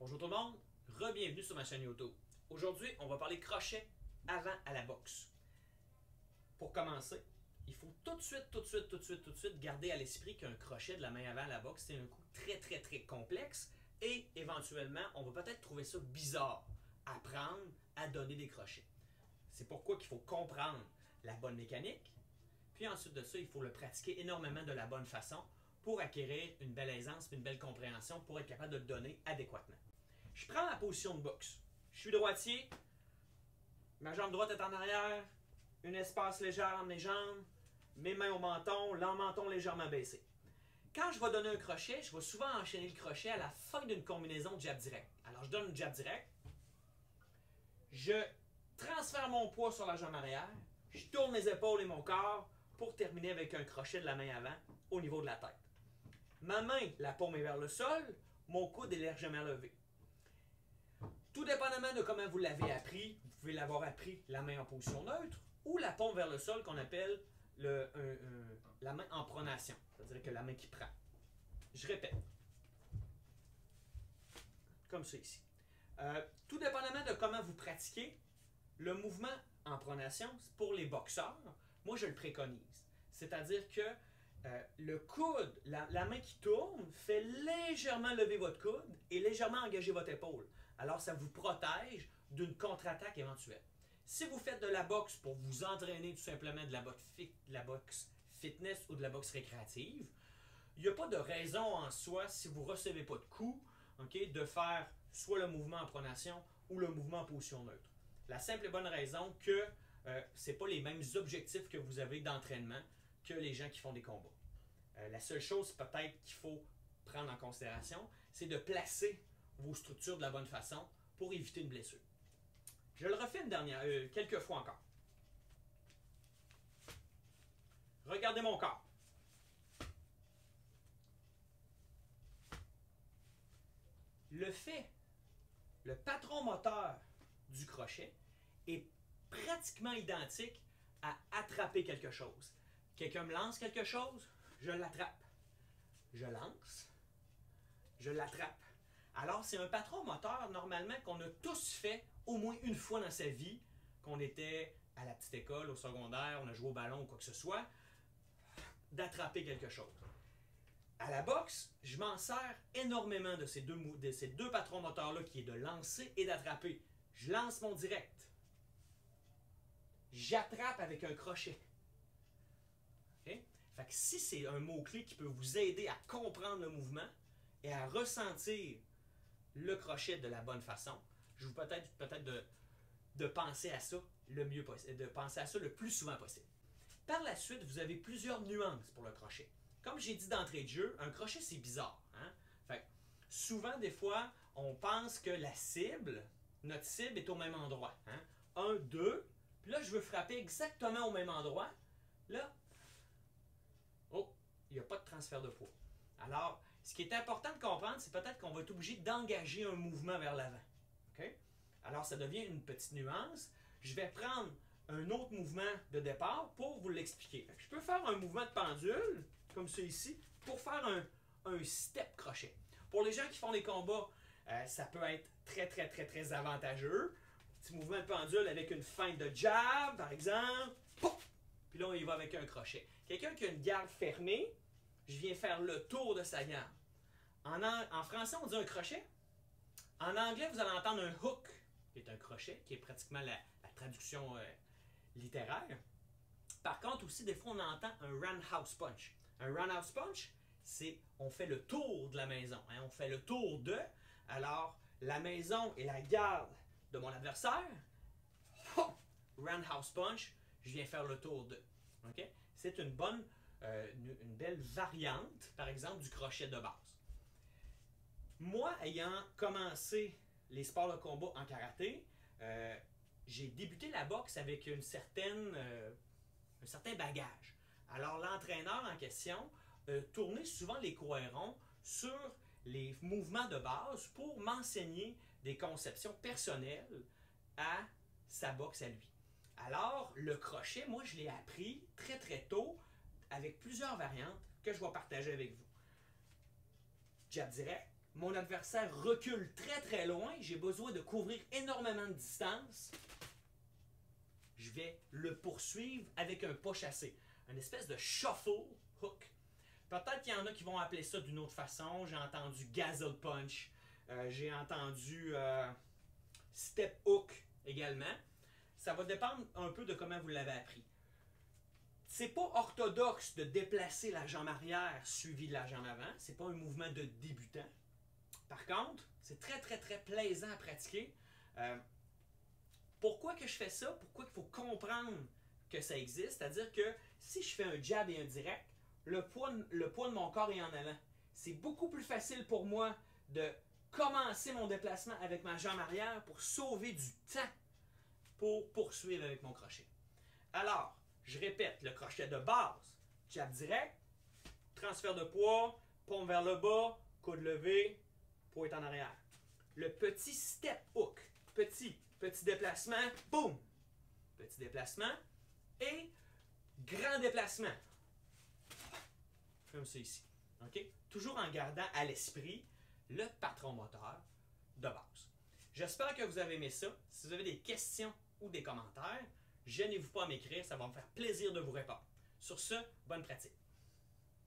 Bonjour tout le monde, re-bienvenue sur ma chaîne YouTube. Aujourd'hui, on va parler crochet avant à la boxe. Pour commencer, il faut tout de suite garder à l'esprit qu'un crochet de la main avant à la boxe, c'est un coup très complexe et éventuellement, on va peut-être trouver ça bizarre, apprendre à donner des crochets. C'est pourquoi il faut comprendre la bonne mécanique, puis ensuite de ça, il faut le pratiquer énormément de la bonne façon pour acquérir une belle aisance et une belle compréhension pour être capable de le donner adéquatement. Je prends ma position de boxe. Je suis droitier, ma jambe droite est en arrière, un espace léger entre mes jambes, mes mains au menton, le menton légèrement baissé. Quand je vais donner un crochet, je vais souvent enchaîner le crochet à la fin d'une combinaison de jab direct. Alors je donne une jab direct, je transfère mon poids sur la jambe arrière, je tourne mes épaules et mon corps pour terminer avec un crochet de la main avant au niveau de la tête. Ma main, la paume est vers le sol, mon coude est légèrement levé. Tout dépendamment de comment vous l'avez appris, vous pouvez l'avoir appris la main en position neutre ou la paume vers le sol qu'on appelle la main en pronation, c'est-à-dire que la main qui prend. Je répète, comme ça ici. Tout dépendamment de comment vous pratiquez, le mouvement en pronation, pour les boxeurs, moi je le préconise. C'est-à-dire que le coude, la main qui tourne, fait légèrement lever votre coude et légèrement engager votre épaule. Alors, ça vous protège d'une contre-attaque éventuelle. Si vous faites de la boxe pour vous entraîner tout simplement de la boxe fitness ou de la boxe récréative, il n'y a pas de raison en soi, si vous ne recevez pas de coups, okay, de faire soit le mouvement en pronation ou le mouvement en position neutre. La simple et bonne raison que ce n'est pas les mêmes objectifs que vous avez d'entraînement que les gens qui font des combats. La seule chose peut-être qu'il faut prendre en considération, c'est de placer vos structures de la bonne façon pour éviter une blessure. Je le refais quelques fois encore. Regardez mon corps. Le patron moteur du crochet est pratiquement identique à attraper quelque chose. Quelqu'un me lance quelque chose, je l'attrape. Je lance, je l'attrape. Alors, c'est un patron moteur, normalement, qu'on a tous fait au moins une fois dans sa vie, qu'on était à la petite école, au secondaire, on a joué au ballon ou quoi que ce soit, d'attraper quelque chose. À la boxe, je m'en sers énormément de ces deux patrons moteurs-là, qui est de lancer et d'attraper. Je lance mon direct. J'attrape avec un crochet. Okay? Fait que si c'est un mot-clé qui peut vous aider à comprendre le mouvement et à ressentir le crochet de la bonne façon, je vous peut-être de penser à ça le mieux possible, de penser à ça le plus souvent possible. Par la suite, vous avez plusieurs nuances pour le crochet. Comme j'ai dit d'entrée de jeu, un crochet c'est bizarre. Hein? Fait que souvent, des fois, on pense que notre cible est au même endroit. Hein? 1, 2, puis là, je veux frapper exactement au même endroit. Là, oh, il n'y a pas de transfert de poids. Alors, ce qui est important de comprendre, c'est peut-être qu'on va être obligé d'engager un mouvement vers l'avant. Okay? Alors, ça devient une petite nuance. Je vais prendre un autre mouvement de départ pour vous l'expliquer. Je peux faire un mouvement de pendule, comme ça ici, pour faire un step crochet. Pour les gens qui font des combats, ça peut être très avantageux. Petit mouvement de pendule avec une feinte de jab, par exemple. Pouf! Puis là, on y va avec un crochet. Quelqu'un qui a une garde fermée, je viens faire le tour de sa garde. En français, on dit un crochet. En anglais, vous allez entendre un hook, qui est un crochet, qui est pratiquement la traduction littéraire. Par contre, aussi, des fois, on entend un roundhouse punch. Un roundhouse punch, c'est on fait le tour de la maison. Hein? On fait le tour de. Alors, la maison et la garde de mon adversaire. Roundhouse punch, je viens faire le tour de. Okay? C'est une belle variante, par exemple, du crochet de base. Moi, ayant commencé les sports de combat en karaté, j'ai débuté la boxe avec un certain bagage. Alors, l'entraîneur en question tournait souvent les courants sur les mouvements de base pour m'enseigner des conceptions personnelles à sa boxe à lui. Alors, le crochet, moi, je l'ai appris très tôt avec plusieurs variantes que je vais partager avec vous. Jab direct, mon adversaire recule très très loin, j'ai besoin de couvrir énormément de distance, je vais le poursuivre avec un pas chassé. Une espèce de shuffle hook. Peut-être qu'il y en a qui vont appeler ça d'une autre façon. J'ai entendu gazelle punch. J'ai entendu step hook également. Ça va dépendre un peu de comment vous l'avez appris. C'est pas orthodoxe de déplacer la jambe arrière suivie de la jambe avant. C'est pas un mouvement de débutant. Par contre, c'est très très très plaisant à pratiquer. Pourquoi que je fais ça? Pourquoi il faut comprendre que ça existe? C'est-à-dire que si je fais un jab et un direct, le poids de mon corps est en avant. C'est beaucoup plus facile pour moi de commencer mon déplacement avec ma jambe arrière pour sauver du temps pour poursuivre avec mon crochet. Alors, je répète, le crochet de base, jab direct, transfert de poids, paume vers le bas, coude levé, poids est en arrière. Le petit step hook, petit déplacement, boum! Petit déplacement et grand déplacement. Comme ça ici. Okay? Toujours en gardant à l'esprit le patron moteur de base. J'espère que vous avez aimé ça. Si vous avez des questions ou des commentaires, gênez-vous pas à m'écrire, ça va me faire plaisir de vous répondre. Sur ce, bonne pratique.